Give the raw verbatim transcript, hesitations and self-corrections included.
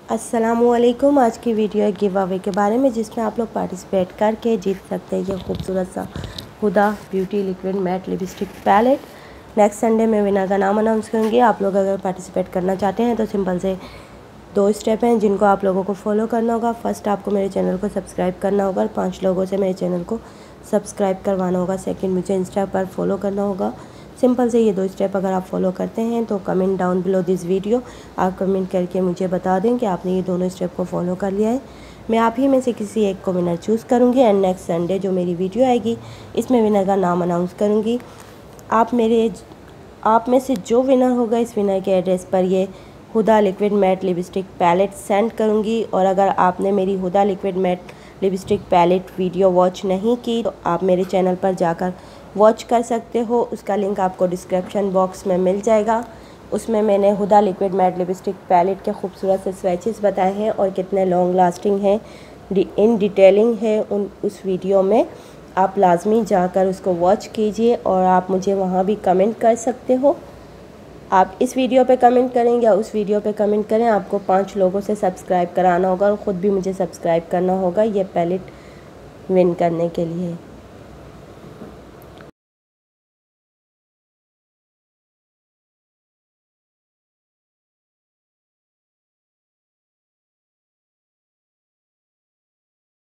अस्सलामुअलैकुम। आज की वीडियो है गिव अवे के बारे में, जिसमें आप लोग पार्टिसिपेट करके जीत सकते हैं ये खूबसूरत सा Huda beauty liquid matte lipstick palette. Next Sunday में विनर का नाम अनाउंस करूँगी। आप लोग अगर पार्टिसिपेट करना चाहते हैं तो सिंपल से दो स्टेप हैं जिनको आप लोगों को फॉलो करना होगा। फर्स्ट, आपको मेरे चैनल को सब्सक्राइब करना होगा और पाँच लोगों से मेरे चैनल को सब्सक्राइब करवाना होगा। सेकेंड, मुझे इंस्टा पर फॉलो करना होगा। सिंपल से ये दो स्टेप अगर आप फॉलो करते हैं तो comment down below this video आप कमेंट करके मुझे बता दें कि आपने ये दोनों स्टेप को फॉलो कर लिया है। मैं आप ही में से किसी एक को विनर चूज़ करूँगी एंड नेक्स्ट संडे जो मेरी वीडियो आएगी इसमें विनर का नाम अनाउंस करूँगी। आप मेरे आप में से जो विनर होगा इस विनर के एड्रेस पर ये Huda liquid matte lipstick palette send करूँगी। और अगर आपने मेरी Huda liquid matte lipstick palette video watch नहीं की तो आप मेरे चैनल पर जाकर वॉच कर सकते हो। उसका लिंक आपको डिस्क्रिप्शन बॉक्स में मिल जाएगा। उसमें मैंने Huda liquid matte lipstick palette के खूबसूरत से स्वैचेस बताए हैं और कितने लॉन्ग लास्टिंग हैं, इन डिटेलिंग है उन उस वीडियो में। आप लाजमी जाकर उसको वॉच कीजिए और आप मुझे वहाँ भी कमेंट कर सकते हो। आप इस वीडियो पे कमेंट करें या उस वीडियो पे कमेंट करें, आपको पांच लोगों से सब्सक्राइब कराना होगा और ख़ुद भी मुझे सब्सक्राइब करना होगा ये पैलेट विन करने के लिए।